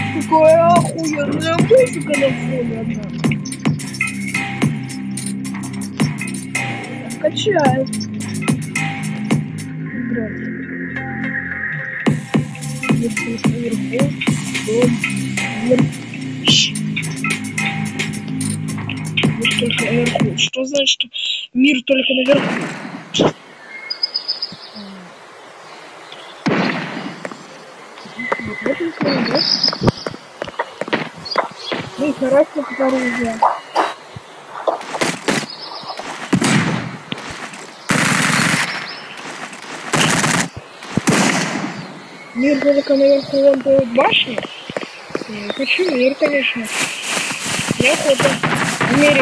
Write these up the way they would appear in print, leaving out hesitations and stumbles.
Какая охуенная музыка на фоне, однако. Качает. Здравствуйте. Если наверху, дом, вверх. Мир только наверху. Что значит, что мир только наверху? Вот он кладет. Ну и характер оружия. Мир только наверху, вон той башни. Я хочу мир, конечно. Я хочу в мире.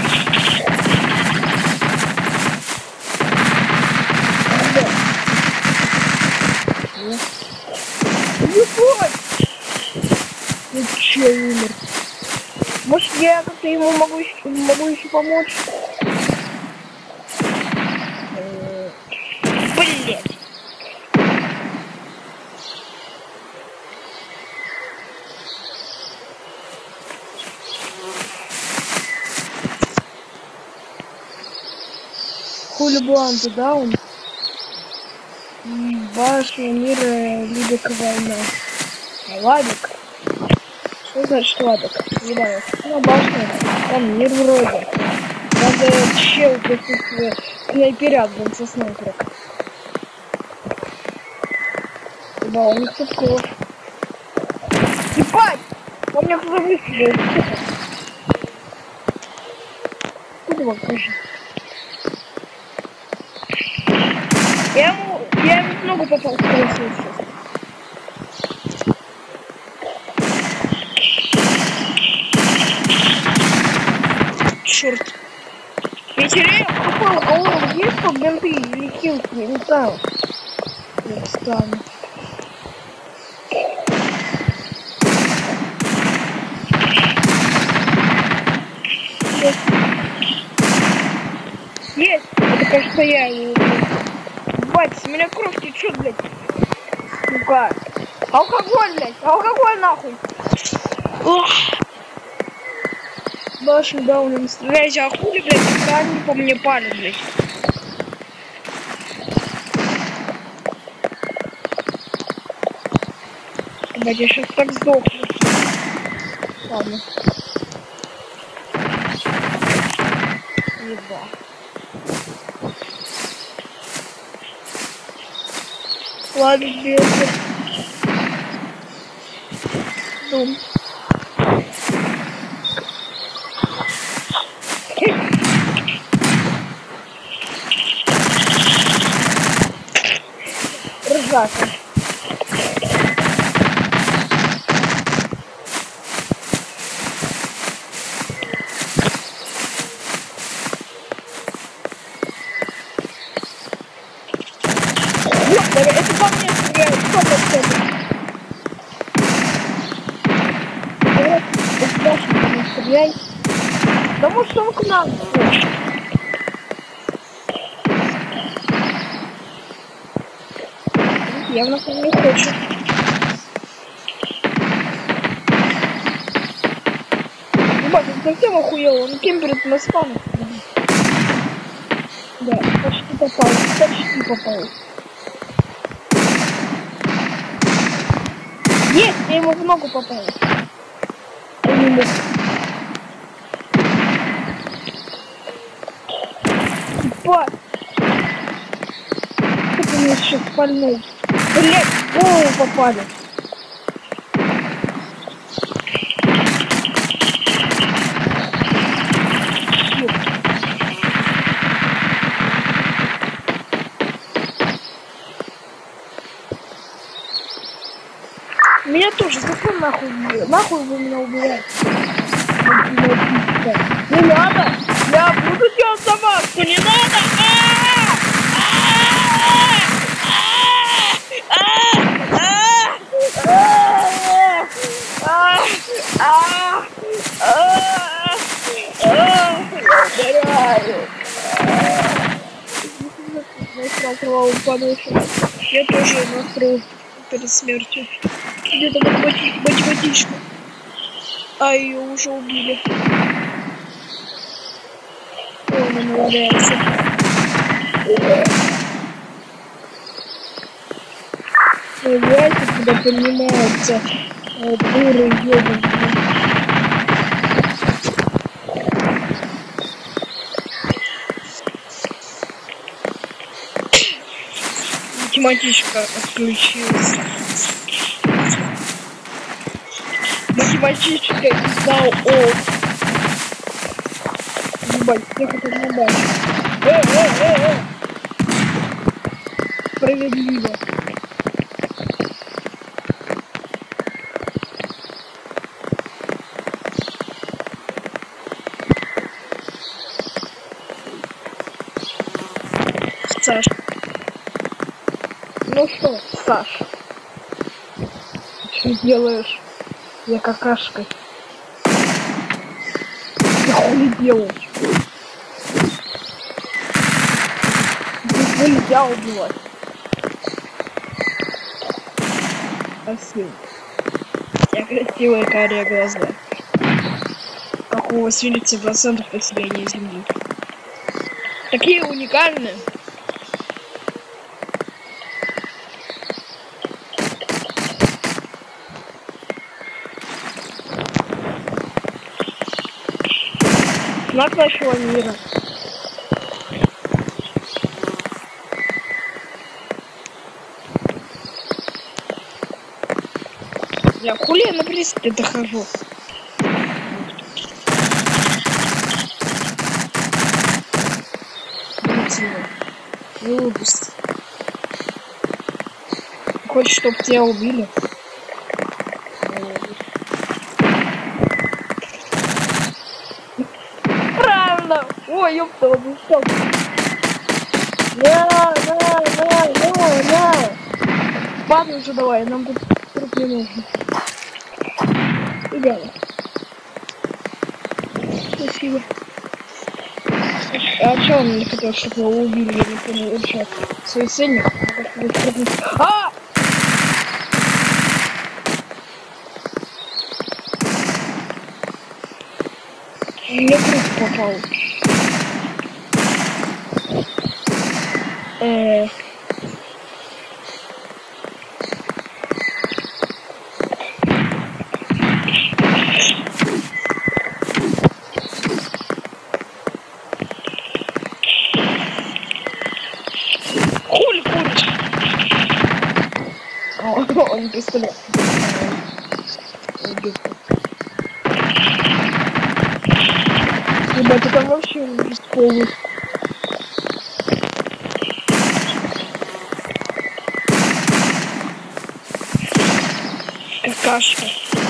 Ну че, умер? Может, я как-то ему могу еще помочь? Блять. Хули Бланта, да, он? Башня мира Либека война. Ладик? Что значит ладик? Не знаю. Ну, башня, там мир вроде. Надо чел присутствие снайперят, блин, со снайпером. Да, у них тут кровь. Ебать! Он меня кто-то выстрелил. Куда его покажи? Я ему в ногу попал, скорее всего, сейчас. Черт. Вечерей попал, а он есть по бинты или хилки, не знаю. Я встану. Есть! Это, кажется, я его убил. Бать, с меня кровь течет, блядь. Сука. Алкоголь, блядь. Алкоголь, нахуй. Ох. Башня, да, у него стреляйте, а хули, блядь, когда они по мне палят, блядь. Блядь, я сейчас так сдохну. Ладно. Еба. Ладно, белый. Дом. Ржака. Это по мне стреляют, 100%. Это дальше не стреляй. Потому что он к нам. Явно ко мне хочет. Ебать, он совсем охуел, он кемперит на спану. Да, почти попал, почти попал. Есть, я ему в ногу попал. Он не мог. Ебать. Как он меня сейчас пальнул. Блять, в голову попали. Меня тоже, зачем нахуй убили? Нахуй вы меня убиваете? Не надо! Я буду делать замазку, не надо! Я тоже настрою перед смертью. Где-то математичка. А ее уже убили. Он умудряется. Знаете, когда понимаются дуры ёбаные. Математичка отключилась. Математичка издал оф. Ебать, всех это не бачу. Справедливо. Саш. Ну что, Саш? Ты что делаешь? Я какашкой. Ты хули делаешь? Здесь нельзя убивать. Спасибо. У тебя красивые карие глаза. Как у 80% населения Земли. Такие уникальные. Знак нашего мира. Я хули я на приступе дохожу. Глупость. Хочешь, чтоб тебя убили? Правильно! Ой, ёпта, вот и что? На! Падай уже давай, нам тут труп не нужно. Идеально. Спасибо. А чё он не хотел, чтобы его убили? Я не понял, он чё? Суицидник? А! Мне труп попал. Он пистолет. Ребята, это вообще ужас полностью. Какашка.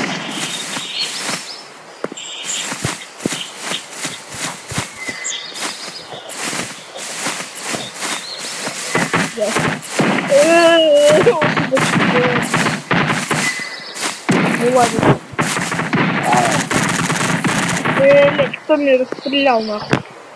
Ну ладно. Блять, кто меня расстрелял нахуй?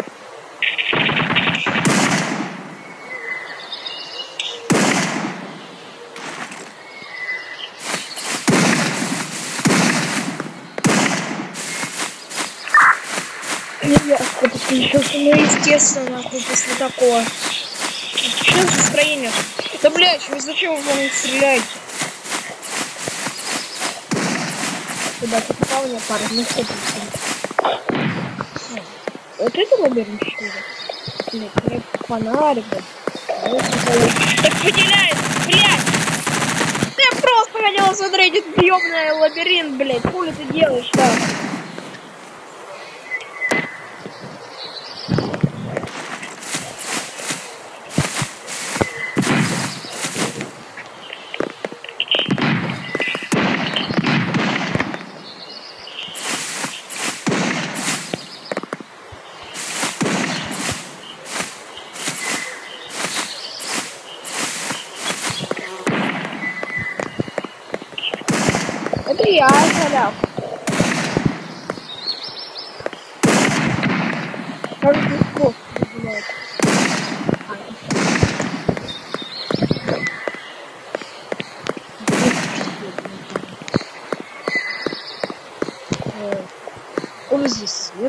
Нельзя подключился, ну естественно, нахуй, после такого. Что за настроение? Да блять, вы зачем вы мне стреляете? Куда ты попал, мне пара, ну что ты? Вот это лабиринт, что ли? Нет, фонарик, да. Так выделяет, блядь! Я просто хотела смотреть этот ёбаный лабиринт, блядь. Хули ты делаешь так? Это я залял. Как ты способ выделяет? Откуда здесь свет?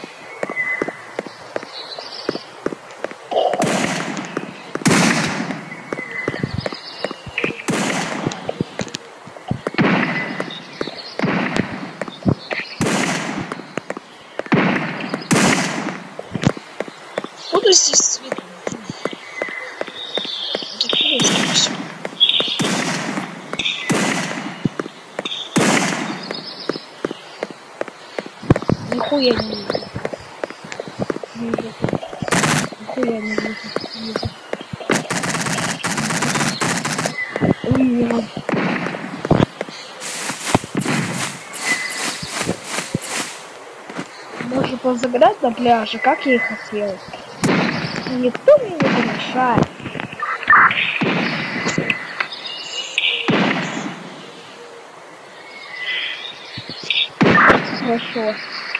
Откуда здесь свет? Откуда здесь? Нихуя не вижу. Нихуя не вижу. Вижу. Можно позаграть на пляже, как я и хотел. Никто мне не помешает. Хорошо.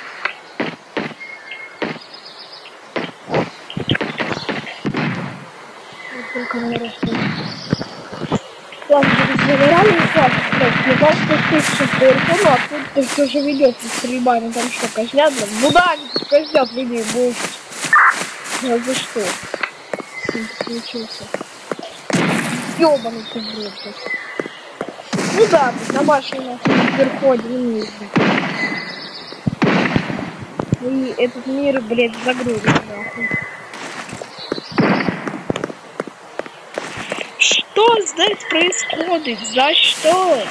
Только не растут. Ладно, забирали и хватит. Мне кажется, ты все телефону, а тут ты все же ведешь с рыбами. Там что, казнят? Ну да, они тут казнят людей больше. Ну за что? Случился. Ёбаный ты, блядь. Ну да, на машине вверходе не ездит. И этот мир, блядь, загрузит нахуй. Что здесь происходит? За что?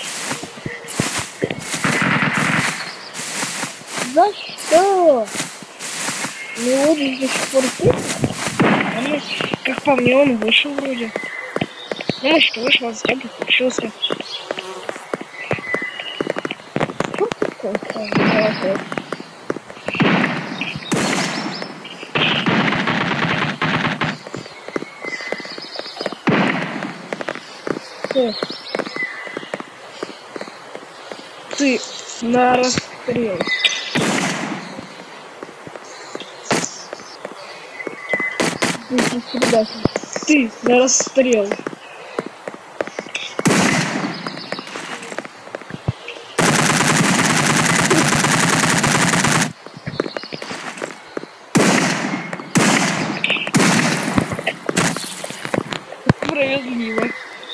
За что? Мелодия до сих пор пишет? Как по мне, он вышел вроде. Ну, может, вышел, затем подключился. Что такое? Ты на расстрел. Ты на расстрел. Справедливо.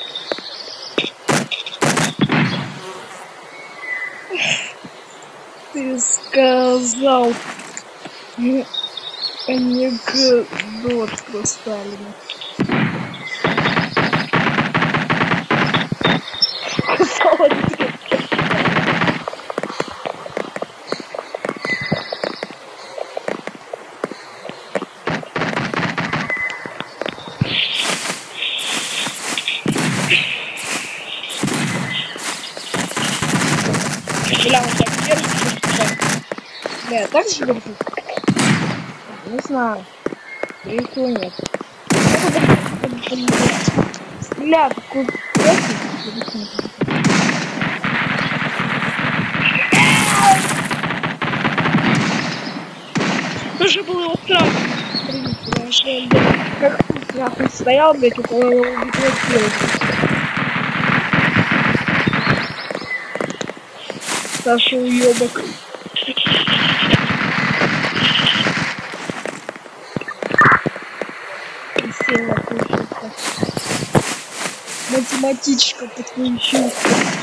Ты сказал анекдот про Сталина. Сказал анекдот. Бля, он так держит. Бля, так же держит? Не знаю. Их нет. Бля, такой... Тоже было его страшно. Как нахуй стоял, блядь, около библиотеки. Саша уёбок. Сильно включился. Математичка подключился.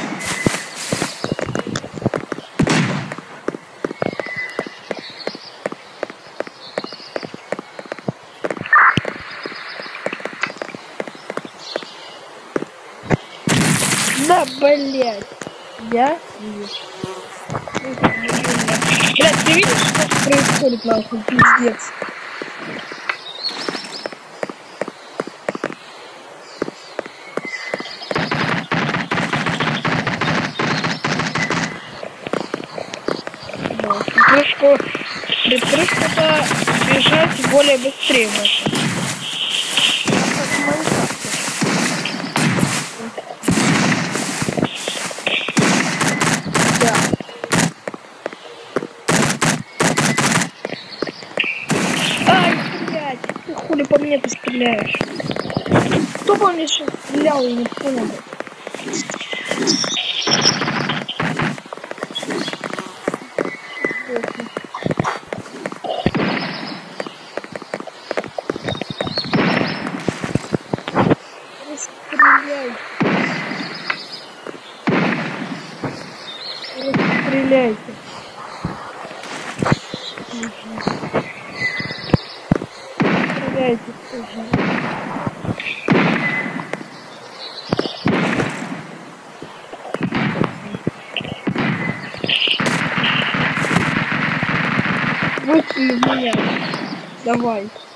Да, блядь. Я вижу. Блядь, ты видишь, что происходит, нахуй, пиздец? Припрыжку-то бежать более быстрее можно. Да. Ай, блядь, ты хули по мне ты стреляешь? Кто по мне сейчас стрелял, я не понял. Расстреляйте. Стреляйте тоже. Выстрели в меня. Давай.